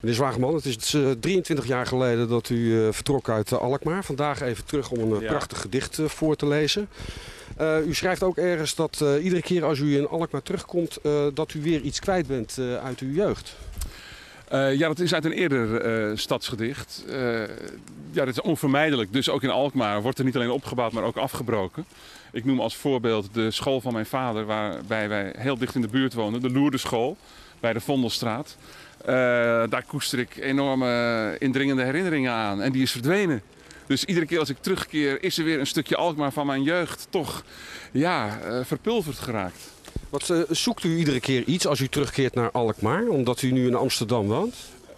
Meneer Zwageman, het is 23 jaar geleden dat u vertrok uit Alkmaar. Vandaag even terug om een prachtig gedicht voor te lezen. U schrijft ook ergens dat iedere keer als u in Alkmaar terugkomt, dat u weer iets kwijt bent uit uw jeugd. Ja, dat is uit een eerder stadsgedicht. Ja, dat is onvermijdelijk. Dus ook in Alkmaar wordt er niet alleen opgebouwd, maar ook afgebroken. Ik noem als voorbeeld de school van mijn vader, waarbij wij heel dicht in de buurt woonden. De Loerdenschool, bij de Vondelstraat. Daar koester ik enorme indringende herinneringen aan. En die is verdwenen. Dus iedere keer als ik terugkeer, is er weer een stukje Alkmaar van mijn jeugd toch verpulverd geraakt. Wat zoekt u iedere keer iets als u terugkeert naar Alkmaar, omdat u nu in Amsterdam woont?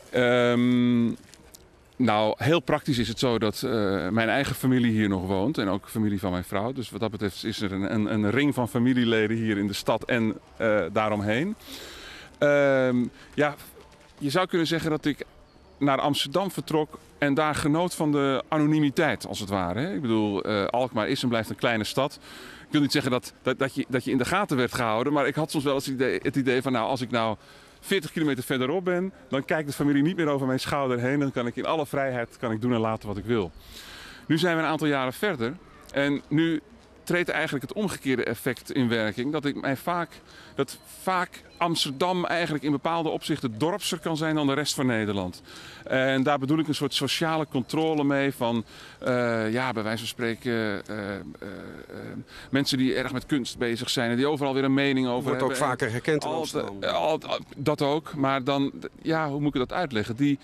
Nou, heel praktisch is het zo dat mijn eigen familie hier nog woont en ook de familie van mijn vrouw. Dus wat dat betreft is er een ring van familieleden hier in de stad en daaromheen. Ja, je zou kunnen zeggen dat ik naar Amsterdam vertrok en daar genoot van de anonimiteit, als het ware. Hè? Ik bedoel, Alkmaar is en blijft een kleine stad. Ik wil niet zeggen dat je in de gaten werd gehouden, maar ik had soms wel eens het idee van, nou, als ik nou 40 kilometer verderop ben, dan kijkt de familie niet meer over mijn schouder heen. Dan kan ik in alle vrijheid doen en laten wat ik wil. Nu zijn we een aantal jaren verder en nu treedt eigenlijk het omgekeerde effect in werking. Dat vaak Amsterdam eigenlijk in bepaalde opzichten dorpser kan zijn dan de rest van Nederland. En daar bedoel ik een soort sociale controle mee van, bij wijze van spreken, mensen die erg met kunst bezig zijn en die overal weer een mening over hebben. Wordt ook vaker herkend in Amsterdam. Dat ook, maar dan, hoe moet ik dat uitleggen? Die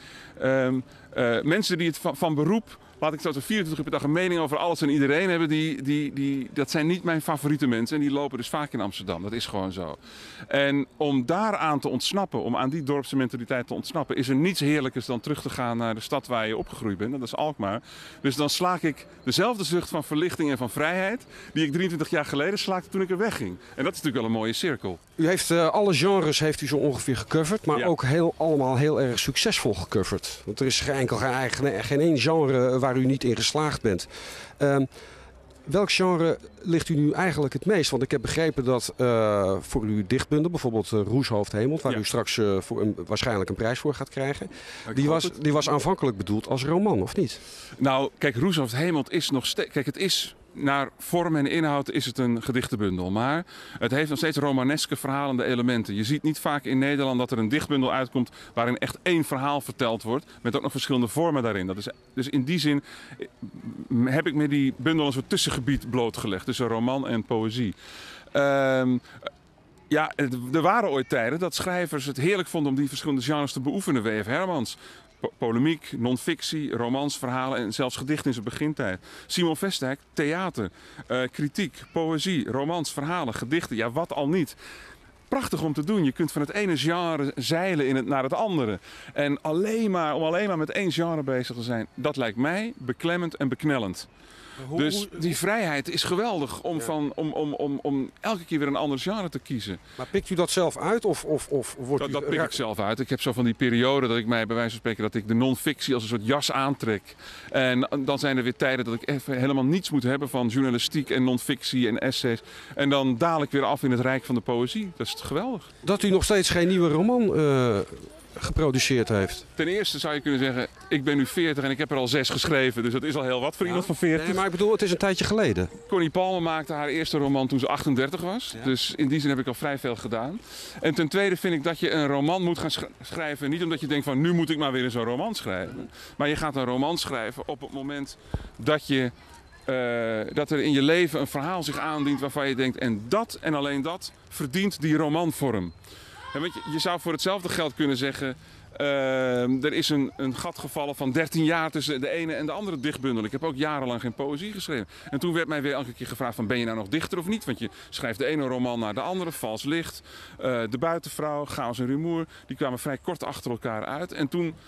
mensen die het van beroep, laat ik zo 24 uur per dag een mening over alles en iedereen hebben, dat zijn niet mijn favoriete mensen. En die lopen dus vaak in Amsterdam. Dat is gewoon zo. En om daaraan te ontsnappen, om aan die dorpse mentaliteit te ontsnappen, is er niets heerlijkers dan terug te gaan naar de stad waar je opgegroeid bent. Dat is Alkmaar. Dus dan slaak ik dezelfde zucht van verlichting en van vrijheid die ik 23 jaar geleden slaakte toen ik er wegging. En dat is natuurlijk wel een mooie cirkel. U heeft alle genres heeft u zo ongeveer gecoverd, maar ook allemaal heel erg succesvol gecoverd. Want er is geen één genre waar u niet in geslaagd bent. Welk genre ligt u nu eigenlijk het meest? Want ik heb begrepen dat voor uw dichtbundel, bijvoorbeeld Roeshoofd Hemelt, waar u straks waarschijnlijk een prijs voor gaat krijgen, die was aanvankelijk bedoeld als roman, of niet? Nou, kijk, Roeshoofd Hemelt is nog steeds. Kijk, het is naar vorm en inhoud is het een gedichtenbundel. Maar het heeft nog steeds romaneske verhalende elementen. Je ziet niet vaak in Nederland dat er een dichtbundel uitkomt waarin echt één verhaal verteld wordt. Met ook nog verschillende vormen daarin. Dus in die zin heb ik met die bundel een soort tussengebied blootgelegd. Tussen roman en poëzie. Er waren ooit tijden dat schrijvers het heerlijk vonden om die verschillende genres te beoefenen. W.F. Hermans. Polemiek, non-fictie, romans, verhalen en zelfs gedichten in zijn begintijd. Simon Vestdijk, theater, kritiek, poëzie, romans, verhalen, gedichten. Ja, wat al niet. Prachtig om te doen. Je kunt van het ene genre zeilen naar het andere. En om alleen maar met één genre bezig te zijn, dat lijkt mij beklemmend en beknellend. Dus die vrijheid is geweldig om elke keer weer een ander genre te kiezen. Maar pikt u dat zelf uit of wordt u... Dat pik ik zelf uit. Ik heb zo van die periode dat ik mij bij wijze van spreken dat ik de non-fictie als een soort jas aantrek. En dan zijn er weer tijden dat ik even helemaal niets moet hebben van journalistiek en non-fictie en essays. En dan daal ik weer af in het rijk van de poëzie. Dat is geweldig. Dat u nog steeds geen nieuwe roman geproduceerd heeft. Ten eerste zou je kunnen zeggen, ik ben nu 40 en ik heb er al 6 geschreven. Dus dat is al heel wat voor iemand van 40. Nee, maar ik bedoel, het is een tijdje geleden. Connie Palmer maakte haar eerste roman toen ze 38 was. Ja. Dus in die zin heb ik al vrij veel gedaan. En ten tweede vind ik dat je een roman moet gaan schrijven. Niet omdat je denkt van, nu moet ik maar weer eens een roman schrijven. Maar je gaat een roman schrijven op het moment dat dat er in je leven een verhaal zich aandient waarvan je denkt, en dat en alleen dat verdient die romanvorm. En je zou voor hetzelfde geld kunnen zeggen, er is een gat gevallen van 13 jaar tussen de ene en de andere dichtbundel. Ik heb ook jarenlang geen poëzie geschreven. En toen werd mij weer elke keer gevraagd van, ben je nou nog dichter of niet? Want je schrijft de ene roman naar de andere, Vals Licht, De Buitenvrouw, Chaos en Rumoer. Die kwamen vrij kort achter elkaar uit. En toen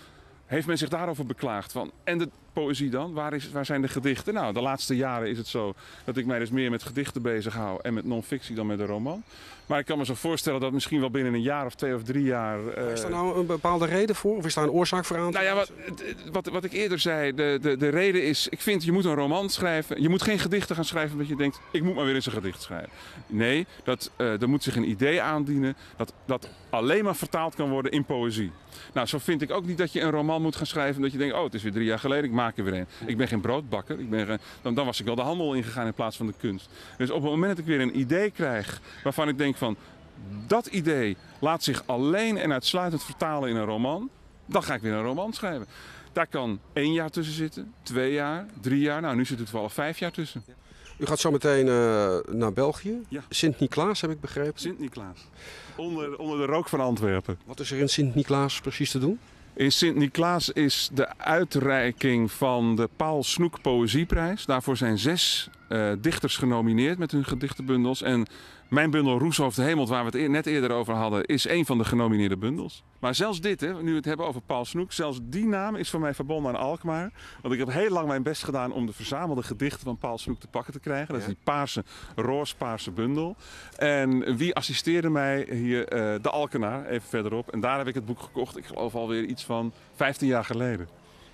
heeft men zich daarover beklaagd van, en de poëzie dan? Waar zijn de gedichten? Nou, de laatste jaren is het zo dat ik mij dus meer met gedichten bezig hou en met non-fictie dan met een roman. Maar ik kan me zo voorstellen dat misschien wel binnen een jaar of 2 of 3 jaar... Is daar nou een bepaalde reden voor? Of is daar een oorzaak voor aan te Nou ja, wat ik eerder zei, de reden is, ik vind je moet een roman schrijven. Je moet geen gedichten gaan schrijven omdat je denkt, ik moet maar weer eens een gedicht schrijven. Nee, er moet zich een idee aandienen dat alleen maar vertaald kan worden in poëzie. Nou, zo vind ik ook niet dat je een roman moet gaan schrijven omdat je denkt, oh, het is weer 3 jaar geleden, ik maak er weer een. Ik ben geen broodbakker, dan was ik wel de handel ingegaan in plaats van de kunst. Dus op het moment dat ik weer een idee krijg waarvan ik denk van, dat idee laat zich alleen en uitsluitend vertalen in een roman, dan ga ik weer een roman schrijven. Daar kan 1 jaar tussen zitten, 2 jaar, 3 jaar, nou nu zit er toevallig 5 jaar tussen. U gaat zo meteen naar België. Ja. Sint-Niklaas, heb ik begrepen. Sint-Niklaas. Onder de rook van Antwerpen. Wat is er in Sint-Niklaas precies te doen? In Sint-Niklaas is de uitreiking van de Paul Snoek Poëzieprijs. Daarvoor zijn 6 dichters genomineerd met hun gedichtenbundels. En mijn bundel Roeshoofd de Hemelt, waar we het net eerder over hadden, is een van de genomineerde bundels. Maar zelfs dit, nu we het hebben over Paul Snoek, zelfs die naam is voor mij verbonden aan Alkmaar. Want ik heb heel lang mijn best gedaan om de verzamelde gedichten van Paul Snoek te pakken te krijgen. Dat is die roospaarse bundel. En wie assisteerde mij hier? De Alkenaar, even verderop. En daar heb ik het boek gekocht, ik geloof alweer iets van 15 jaar geleden.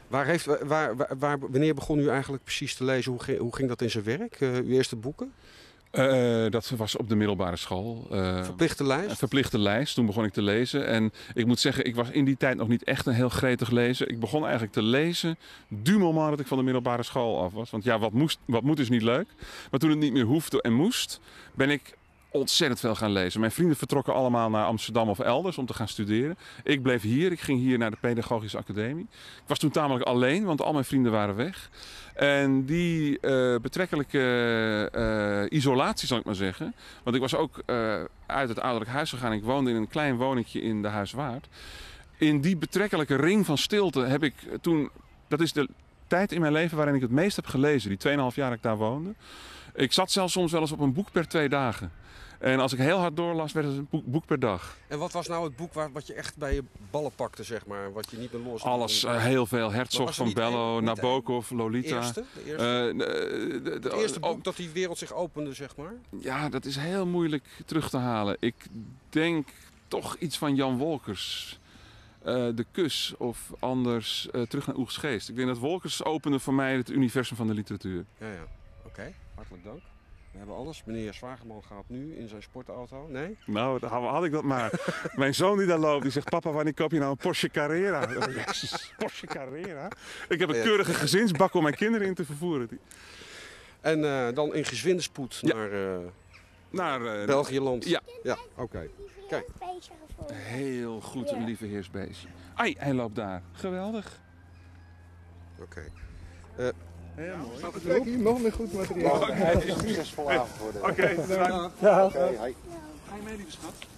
Wanneer begon u eigenlijk precies te lezen? Hoe ging dat in zijn werk? Uw eerste boeken? Dat was op de middelbare school. Verplichte lijst? Een verplichte lijst. Toen begon ik te lezen. En ik moet zeggen, ik was in die tijd nog niet echt een heel gretig lezer. Ik begon eigenlijk te lezen du moment dat ik van de middelbare school af was. Want ja, wat moet is niet leuk. Maar toen het niet meer hoefde en moest, ben ik ontzettend veel gaan lezen. Mijn vrienden vertrokken allemaal naar Amsterdam of elders om te gaan studeren. Ik bleef hier. Ik ging hier naar de Pedagogische Academie. Ik was toen tamelijk alleen, want al mijn vrienden waren weg. En die betrekkelijke isolatie, zal ik maar zeggen. Want ik was ook uit het ouderlijk huis gegaan. Ik woonde in een klein woningje in de Huiswaard. In die betrekkelijke ring van stilte heb ik toen... Dat is de tijd in mijn leven waarin ik het meest heb gelezen. Die 2,5 jaar dat ik daar woonde. Ik zat zelfs soms wel eens op een boek per 2 dagen. En als ik heel hard doorlas, werd het een boek per dag. En wat was nou het boek wat je echt bij je ballen pakte, zeg maar? Wat je niet meer los... Alles, heel veel. Herzog van Bello, Nabokov, Lolita. Het eerste boek dat die wereld zich opende, zeg maar? Ja, dat is heel moeilijk terug te halen. Ik denk toch iets van Jan Wolkers. De Kus of anders Terug naar Oegstgeest Geest. Ik denk dat Wolkers opende voor mij het universum van de literatuur. Ja. Oké, hartelijk dank. We hebben alles. Meneer Zwageman gaat nu in zijn sportauto. Nee? Nou, had ik dat maar. Mijn zoon die daar loopt, die zegt, papa, wanneer koop je nou een Porsche Carrera? Jezus, Porsche Carrera? Ik heb een keurige gezinsbak om mijn kinderen in te vervoeren. En dan in gezwindespoed naar België-land? Ja, oké. Kijk. Heel goed, een lieve heersbeestje. Ai, hij loopt daar. Geweldig. Oké. Heel mooi. Kijk, hier nog meer goed materiaal. Het is een succesvolle avond worden. Oké, bedankt. Ja. Hi. Ga je mee, lieve schat?